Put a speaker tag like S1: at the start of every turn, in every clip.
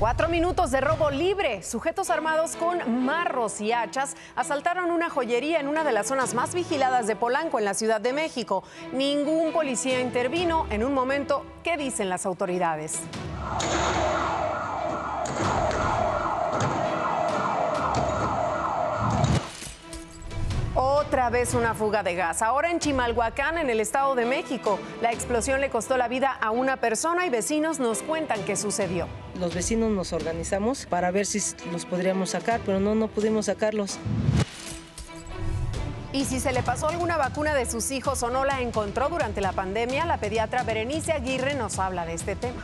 S1: 4 minutos de robo libre. Sujetos armados con marros y hachas asaltaron una joyería en una de las zonas más vigiladas de Polanco, en la Ciudad de México. Ningún policía intervino en un momento. ¿Qué dicen las autoridades? Otra vez una fuga de gas. Ahora en Chimalhuacán, en el Estado de México. La explosión le costó la vida a una persona y vecinos nos cuentan qué sucedió.
S2: Los vecinos nos organizamos para ver si los podríamos sacar, pero no pudimos sacarlos.
S1: Y si se le pasó alguna vacuna de sus hijos o no la encontró durante la pandemia, la pediatra Berenice Aguirre nos habla de este tema.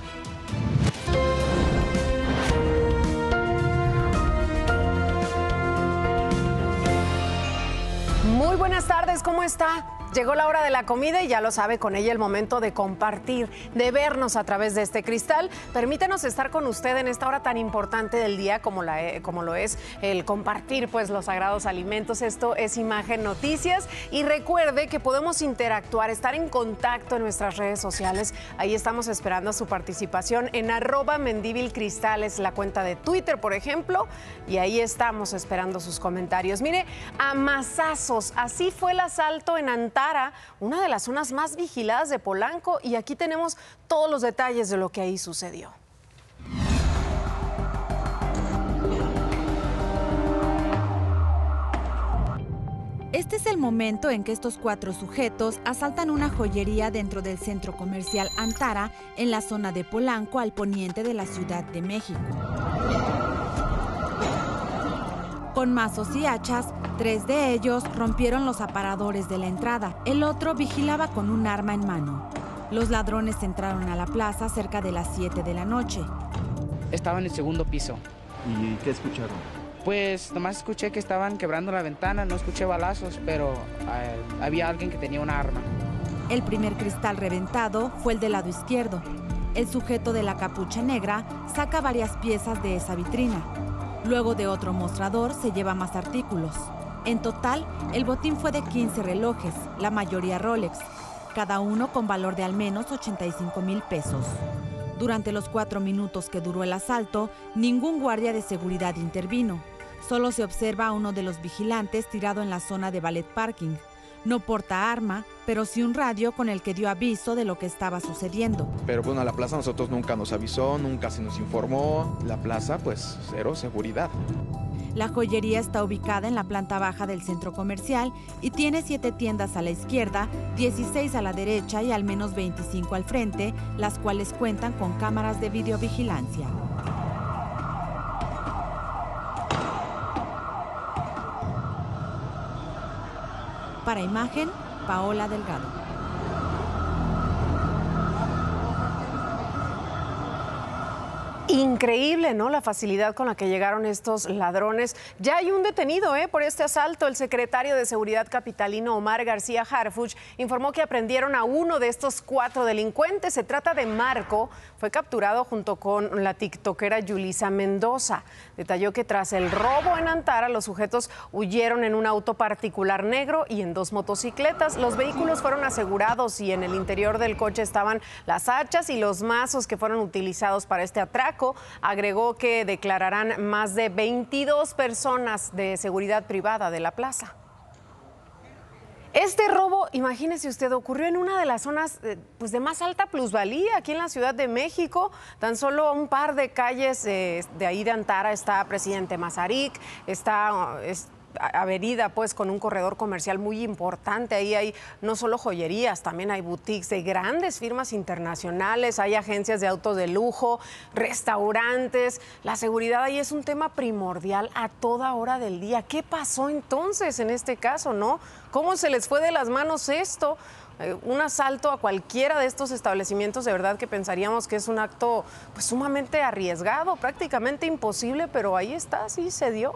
S1: Muy buenas tardes, ¿cómo está? Llegó la hora de la comida y ya lo sabe, con ella el momento de compartir, de vernos a través de este cristal. Permítanos estar con usted en esta hora tan importante del día como lo es el compartir pues los sagrados alimentos. Esto es Imagen Noticias y recuerde que podemos interactuar, estar en contacto en nuestras redes sociales. Ahí estamos esperando su participación en @Mendíbil-Cristal, es la cuenta de Twitter, por ejemplo, y ahí estamos esperando sus comentarios. Mire, a mazazos, así fue el asalto en Antara, una de las zonas más vigiladas de Polanco, y aquí tenemos todos los detalles de lo que ahí sucedió.
S3: Este es el momento en que estos 4 sujetos asaltan una joyería dentro del centro comercial Antara, en la zona de Polanco, al poniente de la Ciudad de México. Con mazos y hachas, 3 de ellos rompieron los aparadores de la entrada. El otro vigilaba con un arma en mano. Los ladrones entraron a la plaza cerca de las 7 de la noche.
S4: Estaba en el segundo piso.
S5: ¿Y qué escucharon?
S4: Pues nomás escuché que estaban quebrando la ventana, no escuché balazos, pero había alguien que tenía una arma.
S3: El primer cristal reventado fue el del lado izquierdo. El sujeto de la capucha negra saca varias piezas de esa vitrina. Luego de otro mostrador se lleva más artículos. En total, el botín fue de 15 relojes, la mayoría Rolex, cada uno con valor de al menos 85,000 pesos. Durante los 4 minutos que duró el asalto, ningún guardia de seguridad intervino. Solo se observa a uno de los vigilantes tirado en la zona de valet parking. No porta arma, pero sí un radio con el que dio aviso de lo que estaba sucediendo.
S5: Pero bueno, a la plaza nosotros nunca nos avisó, nunca se nos informó. La plaza, pues, cero seguridad.
S3: La joyería está ubicada en la planta baja del centro comercial y tiene 7 tiendas a la izquierda, 16 a la derecha y al menos 25 al frente, las cuales cuentan con cámaras de videovigilancia. Para Imagen, Paola Delgado.
S1: Increíble, ¿no? La facilidad con la que llegaron estos ladrones. Ya hay un detenido, por este asalto. El secretario de Seguridad capitalino, Omar García Harfuch, informó que aprendieron a uno de estos 4 delincuentes. Se trata de Marco. Fue capturado junto con la tiktokera Yulisa Mendoza. Detalló que tras el robo en Antara, los sujetos huyeron en un auto particular negro y en 2 motocicletas. Los vehículos fueron asegurados y en el interior del coche estaban las hachas y los mazos que fueron utilizados para este atraco. Agregó que declararán más de 22 personas de seguridad privada de la plaza. Este robo, imagínese usted, ocurrió en una de las zonas pues de más alta plusvalía aquí en la Ciudad de México. Tan solo a un par de calles de ahí de Antara está Presidente Mazarik, está avenida pues con un corredor comercial muy importante. Ahí hay no solo joyerías, también hay boutiques de grandes firmas internacionales, hay agencias de autos de lujo, restaurantes. La seguridad ahí es un tema primordial a toda hora del día. ¿Qué pasó entonces en este caso, no? ¿Cómo se les fue de las manos esto? Un asalto a cualquiera de estos establecimientos, de verdad que pensaríamos que es un acto pues sumamente arriesgado, prácticamente imposible, pero ahí está, sí se dio.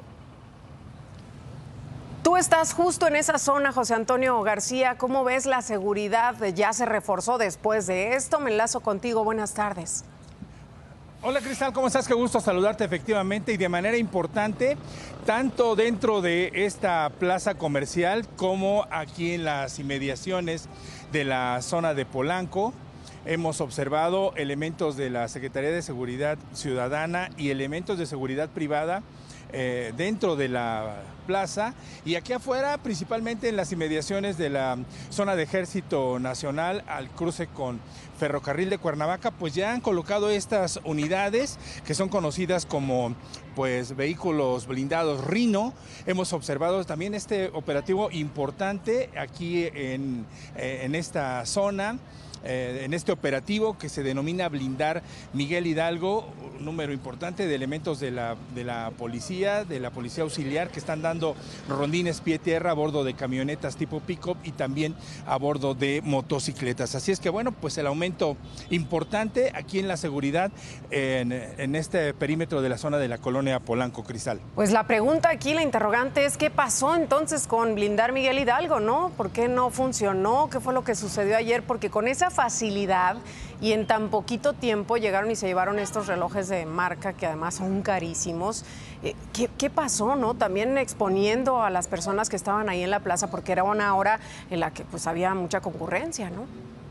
S1: Tú estás justo en esa zona, José Antonio García. ¿Cómo ves la seguridad? ¿Ya se reforzó después de esto? Me enlazo contigo. Buenas tardes.
S6: Hola Cristal, ¿cómo estás? Qué gusto saludarte efectivamente y de manera importante, tanto dentro de esta plaza comercial como aquí en las inmediaciones de la zona de Polanco. hemos observado elementos de la Secretaría de Seguridad Ciudadana y elementos de seguridad privada dentro de la plaza y aquí afuera, principalmente en las inmediaciones de la zona de Ejército Nacional al cruce con Ferrocarril de Cuernavaca, pues ya han colocado estas unidades que son conocidas como pues vehículos blindados Rhino. Hemos observado también este operativo importante aquí en esta zona. En este operativo que se denomina Blindar Miguel Hidalgo, un número importante de elementos de la policía auxiliar que están dando rondines pie-tierra a bordo de camionetas tipo pick-up y también a bordo de motocicletas. Así es que bueno, pues el aumento importante aquí en la seguridad en este perímetro de la zona de la colonia Polanco, Cristal.
S1: Pues la pregunta aquí, la interrogante es ¿qué pasó entonces con Blindar Miguel Hidalgo, no? ¿Por qué no funcionó? ¿Qué fue lo que sucedió ayer? Porque con esa facilidad y en tan poquito tiempo llegaron y se llevaron estos relojes de marca que además son carísimos. ¿Qué pasó, no? También exponiendo a las personas que estaban ahí en la plaza porque era una hora en la que pues había mucha concurrencia, ¿no?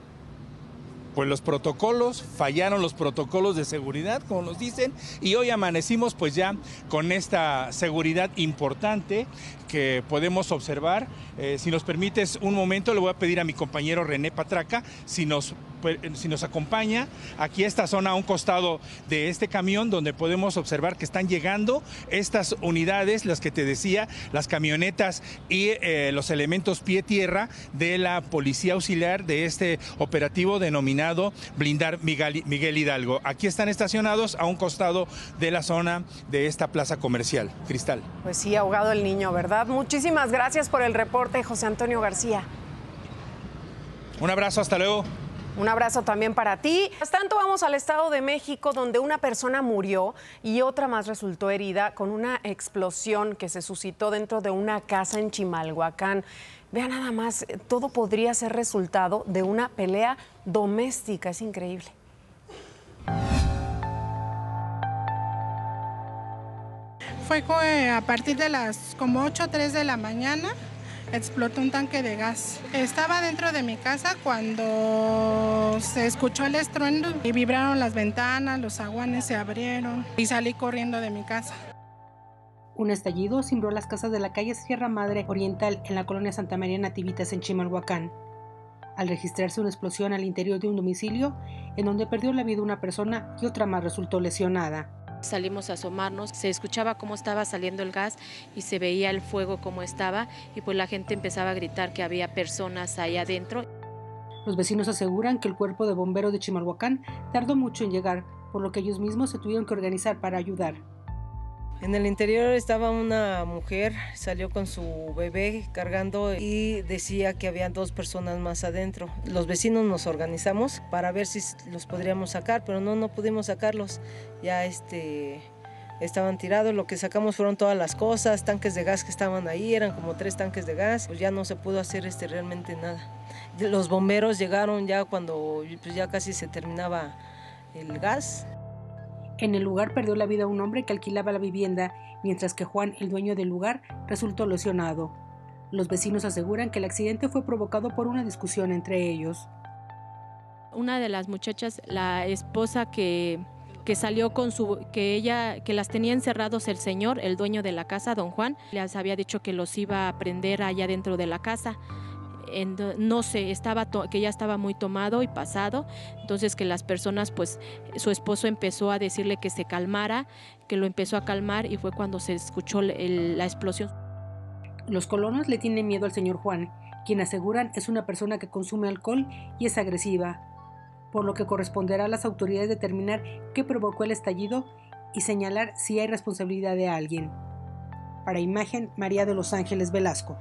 S6: Pues los protocolos, fallaron los protocolos de seguridad, como nos dicen, y hoy amanecimos pues ya con esta seguridad importante que podemos observar. Si nos permites un momento, le voy a pedir a mi compañero René Patraca si nos acompaña aquí a esta zona, a un costado de este camión, donde podemos observar que están llegando estas unidades, las que te decía, las camionetas y los elementos pie-tierra de la Policía Auxiliar de este operativo denominado Blindar Miguel Hidalgo. Aquí están estacionados a un costado de la zona de esta plaza comercial. Cristal.
S1: Pues sí, ahogado el niño, ¿verdad? Muchísimas gracias por el reporte, José Antonio García.
S6: Un abrazo, hasta luego.
S1: Un abrazo también para ti. Mientras tanto, vamos al Estado de México, donde una persona murió y otra más resultó herida con una explosión que se suscitó dentro de una casa en Chimalhuacán. Vean nada más, todo podría ser resultado de una pelea doméstica. Es increíble.
S7: Fue a partir de las como 8:03 de la mañana, explotó un tanque de gas. Estaba dentro de mi casa cuando se escuchó el estruendo y vibraron las ventanas, los zaguanes se abrieron y salí corriendo de mi casa.
S8: Un estallido cimbró las casas de la calle Sierra Madre Oriental en la colonia Santa María Nativitas en Chimalhuacán, al registrarse una explosión al interior de un domicilio en donde perdió la vida una persona y otra más resultó lesionada.
S9: Salimos a asomarnos, se escuchaba cómo estaba saliendo el gas y se veía el fuego cómo estaba y pues la gente empezaba a gritar que había personas ahí adentro.
S8: Los vecinos aseguran que el cuerpo de bomberos de Chimalhuacán tardó mucho en llegar, por lo que ellos mismos se tuvieron que organizar para ayudar.
S2: En el interior estaba una mujer, salió con su bebé cargando y decía que había 2 personas más adentro. Los vecinos nos organizamos para ver si los podríamos sacar, pero no pudimos sacarlos. Ya estaban tirados, lo que sacamos fueron todas las cosas, tanques de gas que estaban ahí, eran como 3 tanques de gas, pues ya no se pudo hacer realmente nada. Los bomberos llegaron ya cuando pues ya casi se terminaba el gas.
S8: En el lugar perdió la vida un hombre que alquilaba la vivienda, mientras que Juan, el dueño del lugar, resultó lesionado. Los vecinos aseguran que el accidente fue provocado por una discusión entre ellos.
S9: Una de las muchachas, la esposa que salió con que las tenía encerrados el señor, el dueño de la casa, don Juan, les había dicho que los iba a prender allá dentro de la casa. No sé, que ya estaba muy tomado y pasado, entonces que las personas, pues su esposo empezó a decirle que se calmara, que lo empezó a calmar y fue cuando se escuchó la explosión.
S8: Los colonos le tienen miedo al señor Juan, quien aseguran es una persona que consume alcohol y es agresiva, por lo que corresponderá a las autoridades determinar qué provocó el estallido y señalar si hay responsabilidad de alguien. Para Imagen, María de los Ángeles Velasco.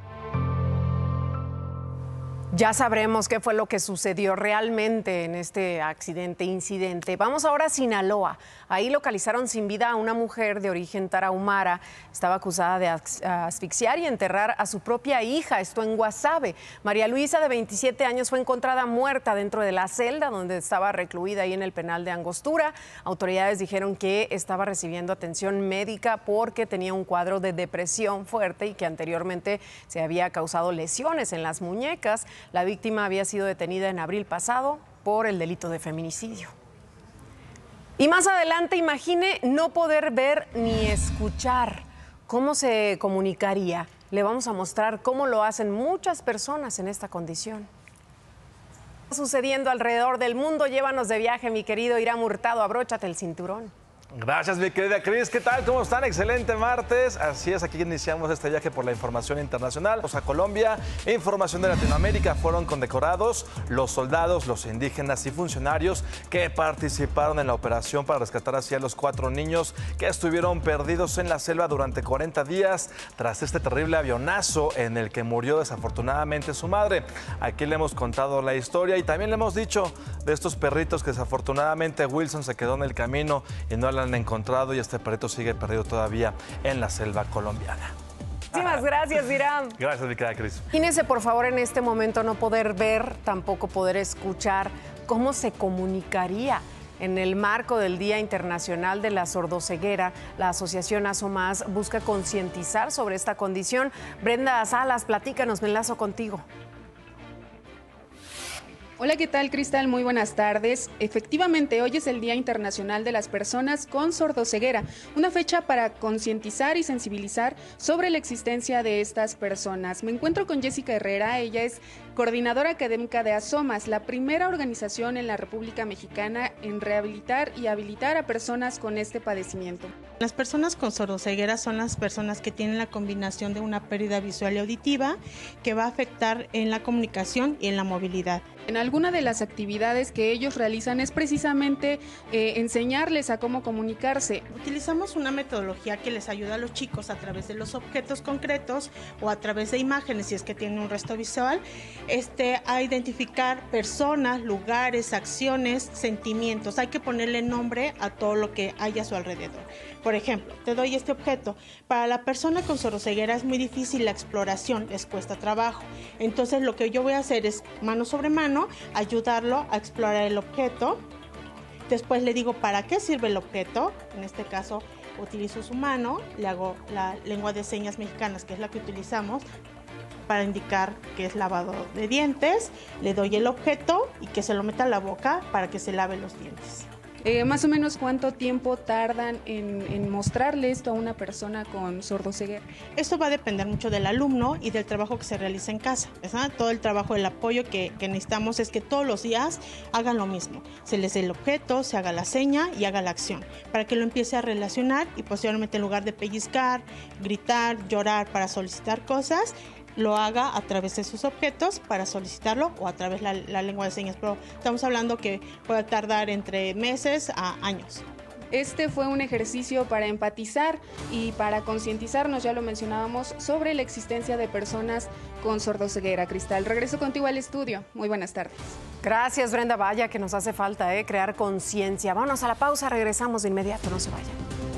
S1: Ya sabremos qué fue lo que sucedió realmente en este incidente. Vamos ahora a Sinaloa. Ahí localizaron sin vida a una mujer de origen tarahumara. Estaba acusada de asfixiar y enterrar a su propia hija, esto en Guasave. María Luisa, de 27 años, fue encontrada muerta dentro de la celda donde estaba recluida ahí en el penal de Angostura. Autoridades dijeron que estaba recibiendo atención médica porque tenía un cuadro de depresión fuerte y que anteriormente se había causado lesiones en las muñecas. La víctima había sido detenida en abril pasado por el delito de feminicidio. Y más adelante, imagine no poder ver ni escuchar. ¿Cómo se comunicaría? Le vamos a mostrar cómo lo hacen muchas personas en esta condición. Sucediendo alrededor del mundo, llévanos de viaje, mi querido Irán Hurtado, abróchate el cinturón.
S10: Gracias, mi querida Cris. ¿Qué tal? ¿Cómo están? Excelente martes. Así es, aquí iniciamos este viaje por la información internacional. A Colombia, información de Latinoamérica, fueron condecorados los soldados, los indígenas y funcionarios que participaron en la operación para rescatar así a los 4 niños que estuvieron perdidos en la selva durante 40 días tras este terrible avionazo en el que murió desafortunadamente su madre. Aquí le hemos contado la historia y también le hemos dicho de estos perritos que desafortunadamente Wilson se quedó en el camino y no han encontrado y este perrito sigue perdido todavía en la selva colombiana.
S1: Muchísimas gracias, Irán.
S10: Gracias, mi querida Cris.
S1: Imagínese, por favor, en este momento no poder ver, tampoco poder escuchar. ¿Cómo se comunicaría? En el marco del Día Internacional de la Sordoceguera, la asociación ASOMAS busca concientizar sobre esta condición. Brenda Salas, platícanos, me enlazo contigo.
S11: Hola, ¿qué tal, Cristal? Muy buenas tardes. Efectivamente, hoy es el Día Internacional de las Personas con Sordoceguera, una fecha para concientizar y sensibilizar sobre la existencia de estas personas. Me encuentro con Jessica Herrera, ella es coordinadora académica de ASOMAS, la primera organización en la República Mexicana en rehabilitar y habilitar a personas con este padecimiento.
S12: Las personas con sordoceguera son las personas que tienen la combinación de una pérdida visual y auditiva que va a afectar en la comunicación y en la movilidad.
S11: En alguna de las actividades que ellos realizan es precisamente enseñarles a cómo comunicarse.
S12: Utilizamos una metodología que les ayuda a los chicos a través de los objetos concretos o a través de imágenes, si es que tienen un resto visual, a identificar personas, lugares, acciones, sentimientos. Hay que ponerle nombre a todo lo que hay a su alrededor. Por ejemplo, te doy este objeto. Para la persona con sordoceguera es muy difícil la exploración, les cuesta trabajo. Entonces lo que yo voy a hacer es mano sobre mano, ayudarlo a explorar el objeto. Después le digo para qué sirve el objeto. En este caso utilizo su mano, le hago la lengua de señas mexicanas, que es la que utilizamos para indicar que es lavado de dientes. Le doy el objeto y que se lo meta a la boca para que se lave los dientes.
S11: Más o menos, ¿cuánto tiempo tardan en mostrarle esto a una persona con sordoceguera?
S12: Esto va a depender mucho del alumno y del trabajo que se realiza en casa, ¿verdad? Todo el trabajo, el apoyo que necesitamos es que todos los días hagan lo mismo. Se les dé el objeto, se haga la seña y haga la acción, para que lo empiece a relacionar y posteriormente, en lugar de pellizcar, gritar, llorar para solicitar cosas, lo haga a través de sus objetos para solicitarlo o a través de la lengua de señas, pero estamos hablando que puede tardar entre meses a años.
S11: Este fue un ejercicio para empatizar y para concientizarnos, ya lo mencionábamos, sobre la existencia de personas con sordoceguera. Cristal, regreso contigo al estudio. Muy buenas tardes.
S1: Gracias, Brenda. Vaya que nos hace falta crear conciencia. Vámonos a la pausa, regresamos de inmediato, no se vayan.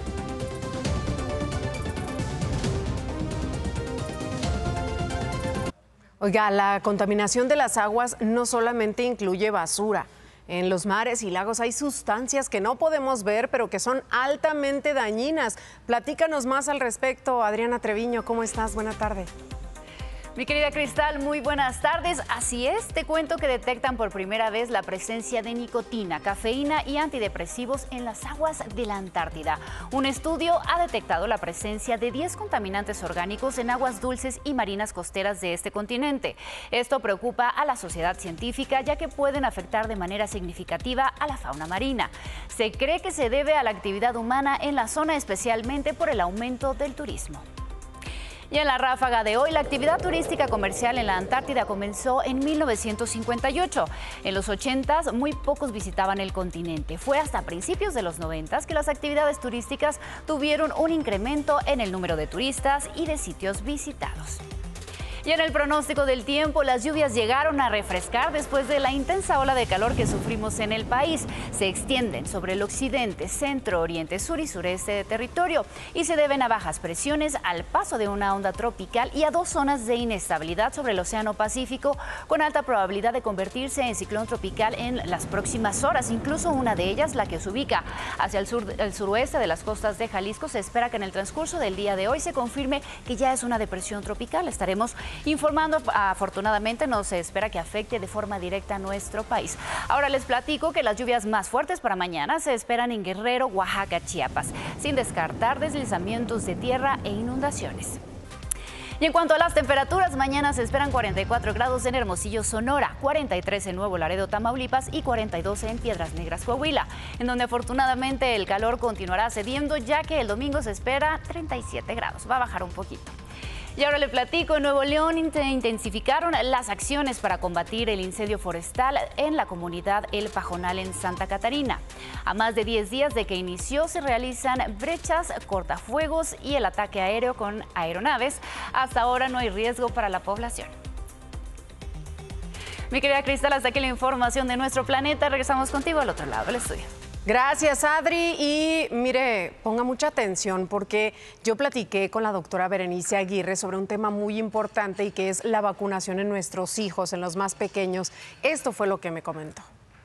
S1: Oiga, la contaminación de las aguas no solamente incluye basura. En los mares y lagos hay sustancias que no podemos ver, pero que son altamente dañinas. Platícanos más al respecto, Adriana Treviño. ¿Cómo estás? Buena tarde.
S13: Mi querida Cristal, muy buenas tardes. Así es, te cuento que detectan por primera vez la presencia de nicotina, cafeína y antidepresivos en las aguas de la Antártida. Un estudio ha detectado la presencia de 10 contaminantes orgánicos en aguas dulces y marinas costeras de este continente. Esto preocupa a la sociedad científica, ya que pueden afectar de manera significativa a la fauna marina. Se cree que se debe a la actividad humana en la zona, especialmente por el aumento del turismo. Y en la ráfaga de hoy, la actividad turística comercial en la Antártida comenzó en 1958. En los 80s, muy pocos visitaban el continente. Fue hasta principios de los 90s que las actividades turísticas tuvieron un incremento en el número de turistas y de sitios visitados. Y en el pronóstico del tiempo, las lluvias llegaron a refrescar después de la intensa ola de calor que sufrimos en el país. Se extienden sobre el occidente, centro, oriente, sur y sureste de territorio y se deben a bajas presiones, al paso de una onda tropical y a 2 zonas de inestabilidad sobre el Océano Pacífico, con alta probabilidad de convertirse en ciclón tropical en las próximas horas. Incluso una de ellas, la que se ubica hacia el suroeste de las costas de Jalisco, se espera que en el transcurso del día de hoy se confirme que ya es una depresión tropical. Estaremos informando. Afortunadamente no se espera que afecte de forma directa a nuestro país. Ahora les platico que las lluvias más fuertes para mañana se esperan en Guerrero, Oaxaca, Chiapas, sin descartar deslizamientos de tierra e inundaciones. Y en cuanto a las temperaturas, mañana se esperan 44 grados en Hermosillo, Sonora, 43 en Nuevo Laredo, Tamaulipas y 42 en Piedras Negras, Coahuila, en donde afortunadamente el calor continuará cediendo, ya que el domingo se espera 37 grados. Va a bajar un poquito. Y ahora le platico, en Nuevo León intensificaron las acciones para combatir el incendio forestal en la comunidad El Pajonal en Santa Catarina. A más de 10 días de que inició, se realizan brechas, cortafuegos y el ataque aéreo con aeronaves. Hasta ahora no hay riesgo para la población. Mi querida Cristal, hasta aquí la información de nuestro planeta. Regresamos contigo al otro lado del estudio.
S1: Gracias, Adri. Y mire, ponga mucha atención porque yo platiqué con la doctora Berenice Aguirre sobre un tema muy importante y que es la vacunación en nuestros hijos, en los más pequeños. Esto fue lo que me comentó.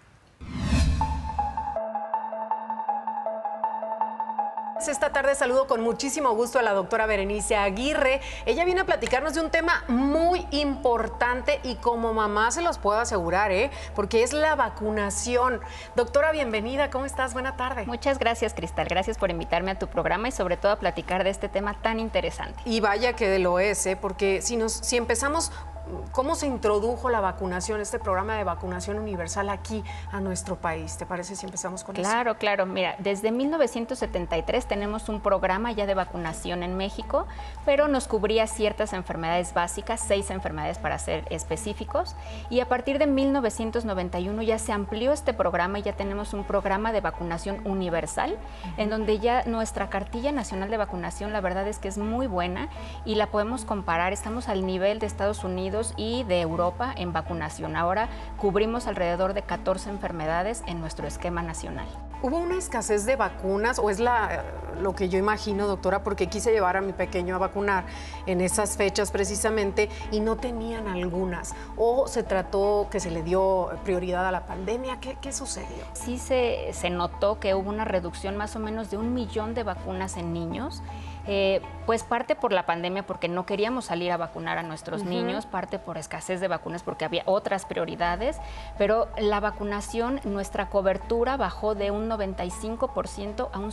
S1: Esta tarde saludo con muchísimo gusto a la doctora Berenice Aguirre. Ella viene a platicarnos de un tema muy importante y como mamá se los puedo asegurar, porque es la vacunación. Doctora, bienvenida, ¿cómo estás? Buena tarde.
S14: Muchas gracias, Cristal. Gracias por invitarme a tu programa y sobre todo a platicar de este tema tan interesante.
S1: Y vaya que lo es, porque si empezamos... ¿Cómo se introdujo la vacunación, este programa de vacunación universal aquí a nuestro país? ¿Te parece si empezamos con eso?
S14: Claro, claro. Mira, desde 1973 tenemos un programa ya de vacunación en México, pero nos cubría ciertas enfermedades básicas, 6 enfermedades para ser específicos, y a partir de 1991 ya se amplió este programa y ya tenemos un programa de vacunación universal, en donde ya nuestra cartilla nacional de vacunación, la verdad es que es muy buena y la podemos comparar. Estamos al nivel de Estados Unidos y de Europa en vacunación. Ahora cubrimos alrededor de 14 enfermedades en nuestro esquema nacional.
S1: ¿Hubo una escasez de vacunas o es lo que yo imagino, doctora, porque quise llevar a mi pequeño a vacunar en esas fechas precisamente y no tenían algunas? ¿O se trató que se le dio prioridad a la pandemia? ¿Qué sucedió?
S14: Sí se notó que hubo una reducción más o menos de 1 millón de vacunas en niños. Pues parte por la pandemia porque no queríamos salir a vacunar a nuestros niños, parte por escasez de vacunas porque había otras prioridades, pero la vacunación, nuestra cobertura bajó de un 95% a un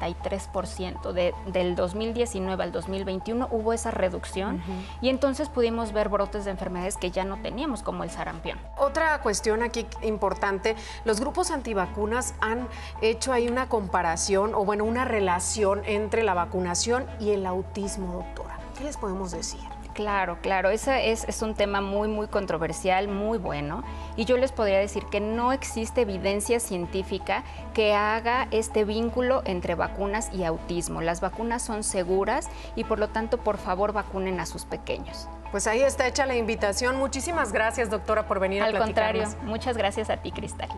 S14: 73%. Del 2019 al 2021 hubo esa reducción y entonces pudimos ver brotes de enfermedades que ya no teníamos, como el sarampión.
S1: Otra cuestión aquí importante, los grupos antivacunas han hecho ahí una comparación o bueno, una relación entre la vacunación y el autismo, doctora. ¿Qué les podemos decir?
S14: Claro, claro, ese es un tema muy, muy controversial, muy bueno, y yo les podría decir que no existe evidencia científica que haga este vínculo entre vacunas y autismo. Las vacunas son seguras y por lo tanto, por favor, vacunen a sus pequeños.
S1: Pues ahí está hecha la invitación. Muchísimas gracias, doctora, por venir a platicarnos.
S14: Al contrario, muchas gracias a ti, Cristal.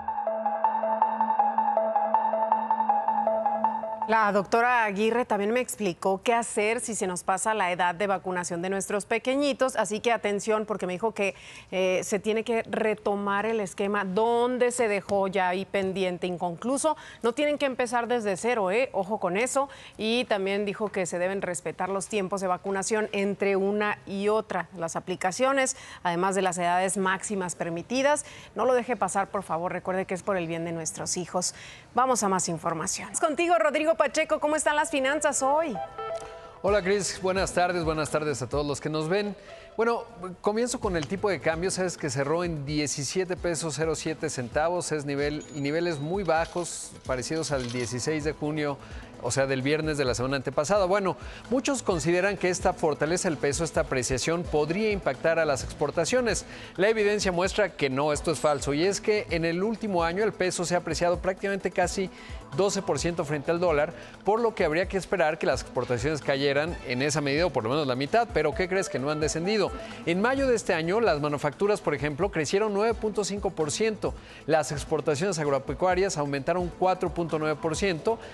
S1: La doctora Aguirre también me explicó qué hacer si se nos pasa la edad de vacunación de nuestros pequeñitos, así que atención porque me dijo que se tiene que retomar el esquema donde se dejó ya ahí pendiente, inconcluso. No tienen que empezar desde cero, ojo con eso. Y también dijo que se deben respetar los tiempos de vacunación entre una y otra, las aplicaciones, además de las edades máximas permitidas. No lo deje pasar, por favor, recuerde que es por el bien de nuestros hijos. Vamos a más información. Contigo, Rodrigo Pacheco, ¿cómo están las finanzas hoy?
S15: Hola, Cris, buenas tardes a todos los que nos ven. Bueno, comienzo con el tipo de cambio, sabes que cerró en 17 pesos 07 centavos, es niveles muy bajos, parecidos al 16 de junio, o sea, del viernes de la semana antepasada. Bueno, muchos consideran que esta fortaleza del peso, esta apreciación, podría impactar a las exportaciones. La evidencia muestra que no, esto es falso, y es que en el último año el peso se ha apreciado prácticamente casi 12% frente al dólar, por lo que habría que esperar que las exportaciones cayeran en esa medida, o por lo menos la mitad, pero ¿qué crees? Que no han descendido. En mayo de este año, las manufacturas, por ejemplo, crecieron 9.5%, las exportaciones agropecuarias aumentaron 4.9%,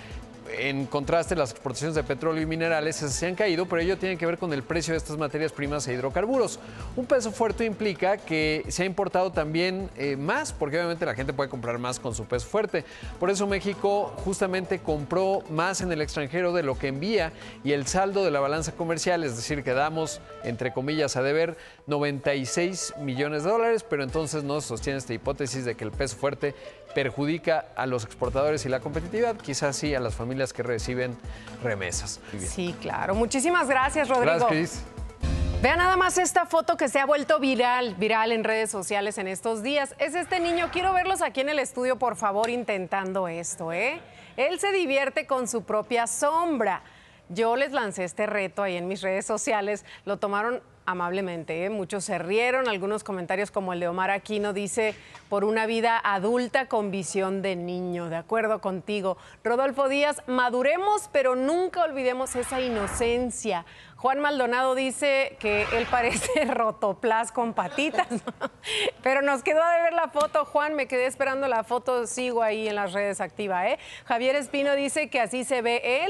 S15: en contraste, las exportaciones de petróleo y minerales se han caído, pero ello tiene que ver con el precio de estas materias primas e hidrocarburos. Un peso fuerte implica que se ha importado también más, porque obviamente la gente puede comprar más con su peso fuerte. Por eso México justamente compró más en el extranjero de lo que envía, y el saldo de la balanza comercial, es decir, quedamos, entre comillas, a deber 96 millones de dólares, pero entonces no se sostiene esta hipótesis de que el peso fuerte perjudica a los exportadores y la competitividad, quizás sí a las familias que reciben remesas.
S1: Sí, claro. Muchísimas gracias, Rodrigo.
S15: Gracias, Cris.
S1: Vean nada más esta foto que se ha vuelto viral en redes sociales en estos días. Es este niño, quiero verlos aquí en el estudio, por favor, intentando esto, ¿eh? Él se divierte con su propia sombra. Yo les lancé este reto ahí en mis redes sociales, lo tomaron amablemente, ¿eh? Muchos se rieron, algunos comentarios como el de Omar Aquino dice, por una vida adulta con visión de niño, de acuerdo contigo. Rodolfo Díaz, maduremos, pero nunca olvidemos esa inocencia. Juan Maldonado dice que él parece Rotoplas con patitas, pero nos quedó de ver la foto, Juan, me quedé esperando la foto, sigo ahí en las redes activa, ¿eh? Javier Espino dice que así se ve él.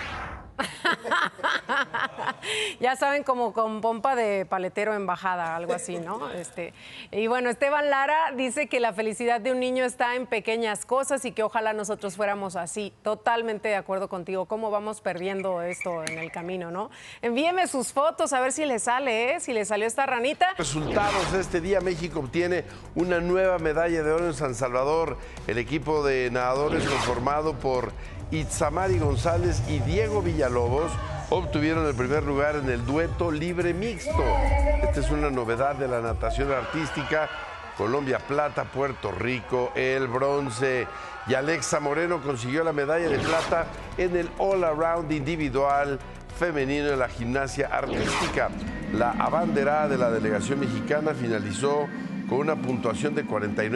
S1: Ya saben, como con pompa de paletero en bajada, algo así, ¿no? Y bueno, Esteban Lara dice que la felicidad de un niño está en pequeñas cosas y que ojalá nosotros fuéramos así. Totalmente de acuerdo contigo. ¿Cómo vamos perdiendo esto en el camino, no? Envíeme sus fotos a ver si le sale, ¿eh? Si le salió esta ranita.
S16: Resultados: este día México obtiene una nueva medalla de oro en San Salvador. El equipo de nadadores conformado por Itzamari González y Diego Villalobos obtuvieron el primer lugar en el dueto libre mixto. Esta es una novedad de la natación artística. Colombia plata, Puerto Rico el bronce. Y Alexa Moreno consiguió la medalla de plata en el all around individual femenino en la gimnasia artística. La abanderada de la delegación mexicana finalizó con una puntuación de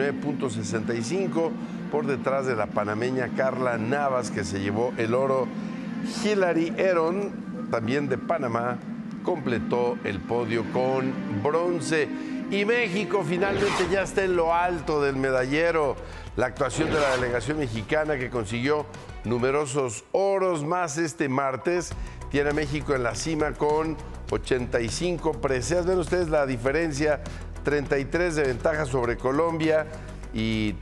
S16: 49.65 por detrás de la panameña Carla Navas, que se llevó el oro. Hilary Heron, también de Panamá, completó el podio con bronce. Y México finalmente ya está en lo alto del medallero. La actuación de la delegación mexicana, que consiguió numerosos oros más este martes, tiene a México en la cima con 85 preseas. Ven ustedes la diferencia: 33 de ventaja sobre Colombia y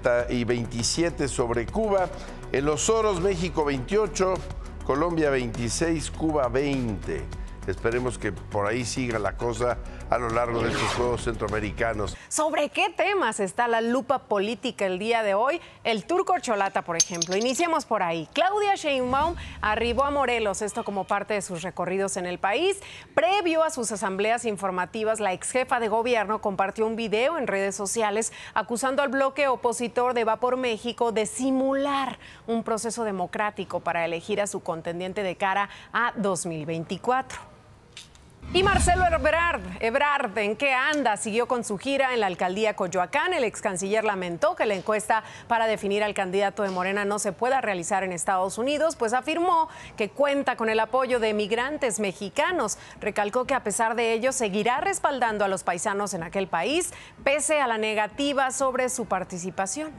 S16: 27 sobre Cuba. En los oros, México 28, Colombia 26, Cuba 20. Esperemos que por ahí siga la cosa a lo largo de estos Juegos Centroamericanos.
S1: ¿Sobre qué temas está la lupa política el día de hoy? El tour corcholata, por ejemplo. Iniciemos por ahí. Claudia Sheinbaum arribó a Morelos, esto como parte de sus recorridos en el país. Previo a sus asambleas informativas, la exjefa de gobierno compartió un video en redes sociales acusando al bloque opositor de Va por México de simular un proceso democrático para elegir a su contendiente de cara a 2024. Y Marcelo Ebrard, ¿en qué anda? Siguió con su gira en la alcaldía Coyoacán. El ex canciller lamentó que la encuesta para definir al candidato de Morena no se pueda realizar en Estados Unidos, pues afirmó que cuenta con el apoyo de migrantes mexicanos. Recalcó que a pesar de ello seguirá respaldando a los paisanos en aquel país, pese a la negativa sobre su participación.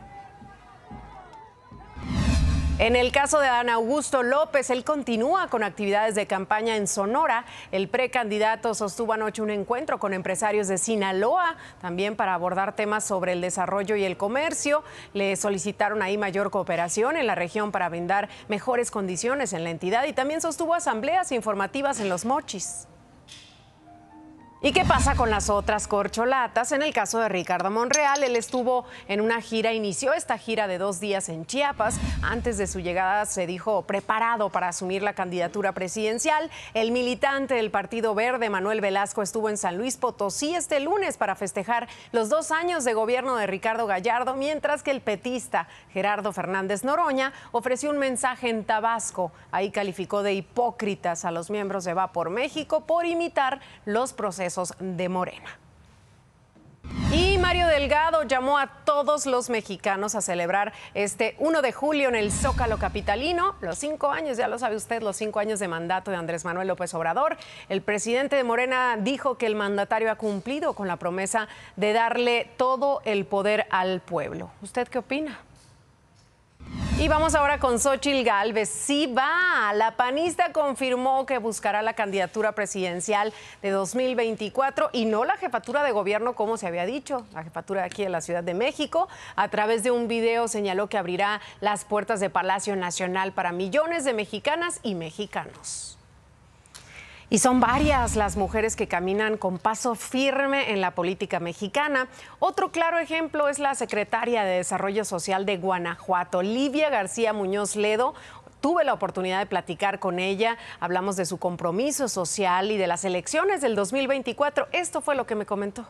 S1: En el caso de Adán Augusto López, él continúa con actividades de campaña en Sonora. El precandidato sostuvo anoche un encuentro con empresarios de Sinaloa, también para abordar temas sobre el desarrollo y el comercio. Le solicitaron ahí mayor cooperación en la región para brindar mejores condiciones en la entidad, y también sostuvo asambleas informativas en Los Mochis. ¿Y qué pasa con las otras corcholatas? En el caso de Ricardo Monreal, él estuvo en una gira, inició esta gira de 2 días en Chiapas. Antes de su llegada se dijo preparado para asumir la candidatura presidencial. El militante del Partido Verde, Manuel Velasco, estuvo en San Luis Potosí este lunes para festejar los 2 años de gobierno de Ricardo Gallardo, mientras que el petista Gerardo Fernández Noroña ofreció un mensaje en Tabasco. Ahí calificó de hipócritas a los miembros de Va por México por imitar los procesos de Morena. Y Mario Delgado llamó a todos los mexicanos a celebrar este 1 de julio en el Zócalo capitalino los 5 años, ya lo sabe usted, los 5 años de mandato de Andrés Manuel López Obrador. El presidente de Morena dijo que el mandatario ha cumplido con la promesa de darle todo el poder al pueblo. ¿Usted qué opina? Y vamos ahora con Xóchitl Gálvez. Sí va, la panista confirmó que buscará la candidatura presidencial de 2024 y no la jefatura de gobierno como se había dicho, la jefatura de aquí de la Ciudad de México. A través de un video señaló que abrirá las puertas de Palacio Nacional para millones de mexicanas y mexicanos. Y son varias las mujeres que caminan con paso firme en la política mexicana. Otro claro ejemplo es la secretaria de Desarrollo Social de Guanajuato, Livia García Muñoz Ledo. Tuve la oportunidad de platicar con ella, hablamos de su compromiso social y de las elecciones del 2024. Esto fue lo que me comentó.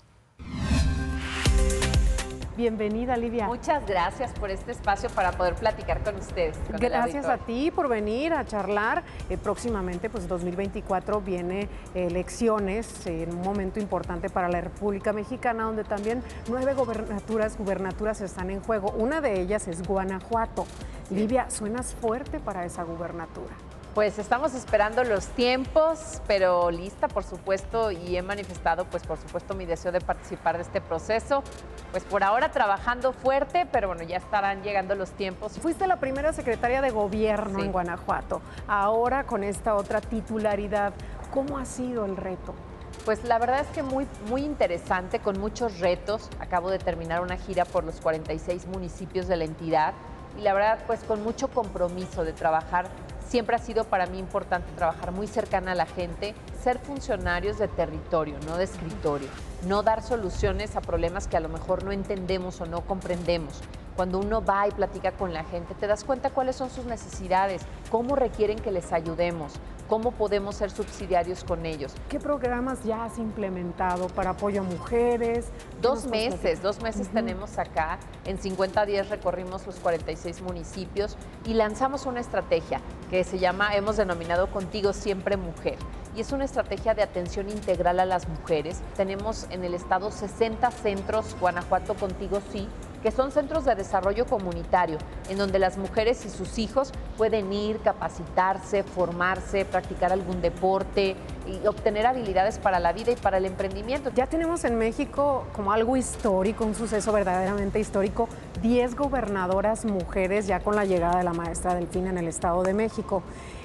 S1: Bienvenida, Livia.
S17: Muchas gracias por este espacio para poder platicar con ustedes.
S1: Gracias a ti por venir a charlar. Próximamente, pues 2024 viene elecciones en un momento importante para la República Mexicana, donde también 9 gubernaturas están en juego. Una de ellas es Guanajuato. Livia, suenas fuerte para esa gubernatura.
S17: Pues estamos esperando los tiempos, pero lista, por supuesto, y he manifestado, pues por supuesto, mi deseo de participar de este proceso. Pues por ahora trabajando fuerte, pero bueno, ya estarán llegando los tiempos.
S1: Fuiste la primera secretaria de gobierno en Guanajuato. Ahora con esta otra titularidad, ¿cómo ha sido el reto?
S17: Pues la verdad es que muy interesante, con muchos retos. Acabo de terminar una gira por los 46 municipios de la entidad y la verdad, pues con mucho compromiso de trabajar. Siempre ha sido para mí importante trabajar muy cercana a la gente, ser funcionarios de territorio, no de escritorio, no dar soluciones a problemas que a lo mejor no entendemos o no comprendemos. Cuando uno va y platica con la gente, te das cuenta cuáles son sus necesidades, cómo requieren que les ayudemos, cómo podemos ser subsidiarios con ellos.
S1: ¿Qué programas ya has implementado para apoyo a mujeres?
S17: 2 meses tenemos acá. En 50 días recorrimos los 46 municipios y lanzamos una estrategia que hemos denominado Contigo Siempre Mujer. Y es una estrategia de atención integral a las mujeres. Tenemos en el estado 60 centros, Guanajuato Contigo Sí, que son centros de desarrollo comunitario, en donde las mujeres y sus hijos pueden ir, capacitarse, formarse, practicar algún deporte y obtener habilidades para la vida y para el emprendimiento.
S1: Ya tenemos en México como algo histórico, un suceso verdaderamente histórico, 10 gobernadoras mujeres ya con la llegada de la maestra Delfina en el Estado de México.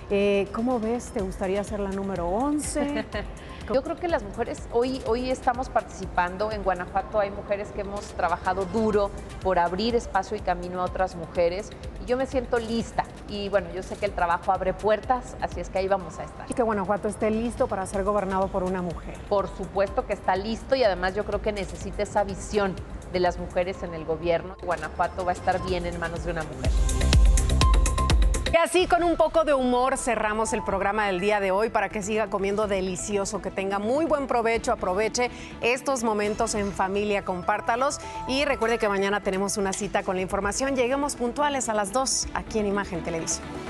S1: ¿Cómo ves? ¿Te gustaría ser la número 11?
S17: Yo creo que las mujeres, hoy estamos participando, en Guanajuato hay mujeres que hemos trabajado duro por abrir espacio y camino a otras mujeres y yo me siento lista y bueno, yo sé que el trabajo abre puertas, así es que ahí vamos a estar.
S1: ¿Y que Guanajuato esté listo para ser gobernado por una mujer?
S17: Por supuesto que está listo y además yo creo que necesita esa visión de las mujeres en el gobierno. Guanajuato va a estar bien en manos de una mujer.
S1: Y así, con un poco de humor, cerramos el programa del día de hoy para que siga comiendo delicioso, que tenga muy buen provecho, aproveche estos momentos en familia, compártalos y recuerde que mañana tenemos una cita con la información. Lleguemos puntuales a las 2 aquí en Imagen Televisión.